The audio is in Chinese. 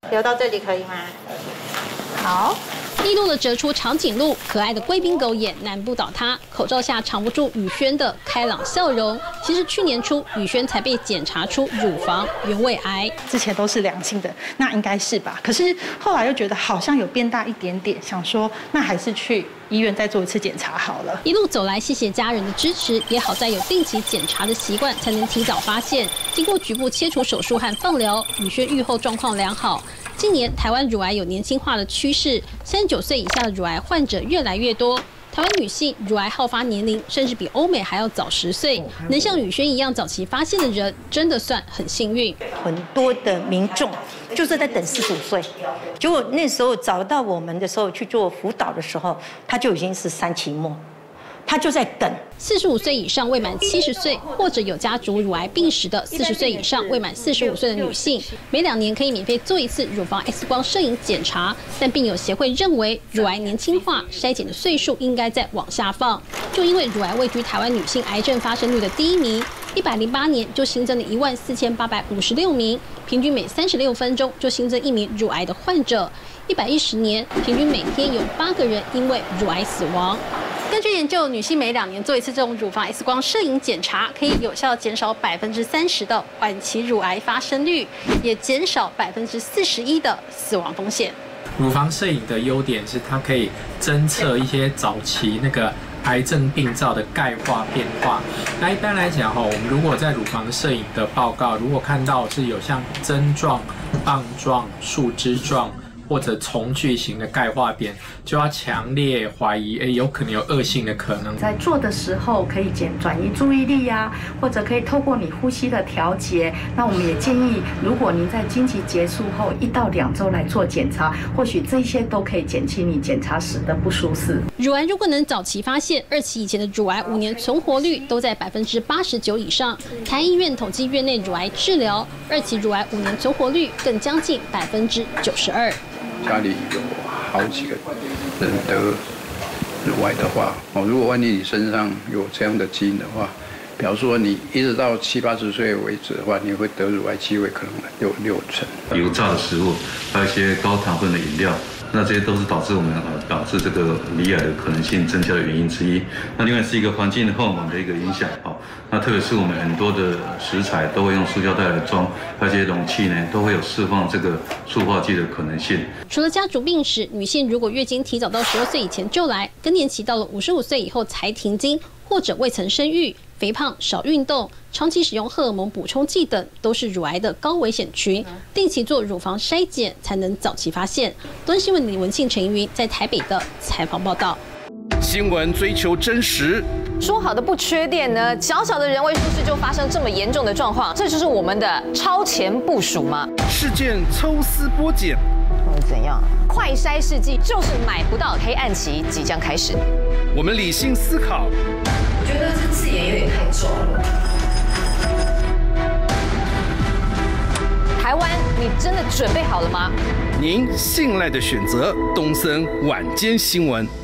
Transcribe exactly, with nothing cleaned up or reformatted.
留到这里可以吗？ 好。 利落的折出长颈鹿，可爱的贵宾狗也难不倒它。口罩下藏不住宇轩的开朗笑容。其实去年初，宇轩才被检查出乳房原位癌， 之前都是良性的，那应该是吧？可是后来又觉得好像有变大一点点，想说那还是去医院再做一次检查好了。 一路走来，谢谢家人的支持，也好在有定期检查的习惯，才能提早发现。经过局部切除手术和放疗，宇轩愈后状况良好。 近年台湾乳癌有年轻化的趋势，三十九岁以下的乳癌患者越来越多。台湾女性乳癌好发年龄甚至比欧美还要早十岁，能像宇轩一样早期发现的人，真的算很幸运。 很多的民众就是在等四十五岁，结果那时候找到我们的时候去做辅导的时候，他就已经是三期末。 他就在等。 四十五岁以上未满七十岁，或者有家族乳癌病史的四十岁以上未满四十五岁的女性，每两年可以免费做一次乳房 X 光摄影检查。但病友协会认为，乳癌年轻化，筛检的岁数应该再往下放。就因为乳癌位居台湾女性癌症发生率的第一名，一百零八年就新增了一万四千八百五十六名，平均每三十六分钟就新增一名乳癌的患者。一百一十年，平均每天有八个人因为乳癌死亡。 根据研究，女性每两年做一次这种乳房 X 光摄影检查，可以有效减少百分之三十的晚期乳癌发生率，也减少百分之四十一的死亡风险。 乳房摄影的优点是它可以侦测一些早期那个癌症病灶的钙化变化。那一般来讲哈，我们如果在乳房摄影的报告，如果看到是有像针状、棒状、树枝状。 或者重聚型的钙化点，就要强烈怀疑，哎，有可能有恶性的可能。 在做的时候可以减转移注意力呀、啊，或者可以透过你呼吸的调节。那我们也建议，如果您在经期结束后一到两周来做检查，或许这些都可以减轻你检查时的不舒适。 乳癌如果能早期发现，二期以前的乳癌五年存活率都在百分之八十九以上。台医院统计院内乳癌治疗，二期乳癌五年存活率更将近百分之九十二。 家里有好几个人得乳癌的话，哦，如果万一你身上有这样的基因的话，比方说你一直到七八十岁为止的话，你会得乳癌机会可能有六成。 油炸的食物，还有一些高糖分的饮料，那这些都是导致我们呃导致这个罹癌的可能性增加的原因之一。那另外是一个环境荷尔蒙的一个影响啊。那特别是我们很多的食材都会用塑胶袋来装，而且容器呢都会有释放这个塑化剂的可能性。 除了家族病史，女性如果月经提早到十二岁以前就来，更年期到了五十五岁以后才停经，或者未曾生育、肥胖、少运动、长期使用荷尔蒙补充剂等，都是乳癌的高危险群。定期做乳房筛检，才能早期发现。东新闻李文庆、陈怡云在台北的采访报道。 新闻追求真实。 说好的不缺电呢？小小的人为疏失就发生这么严重的状况，这就是我们的超前部署吗？ 事件抽丝剥茧， 会怎样？快筛试剂就是买不到，黑暗期即将开始。 我们理性思考。 我觉得这字眼有点太重了。 台湾，你真的准备好了吗？ 您信赖的选择，东森晚间新闻。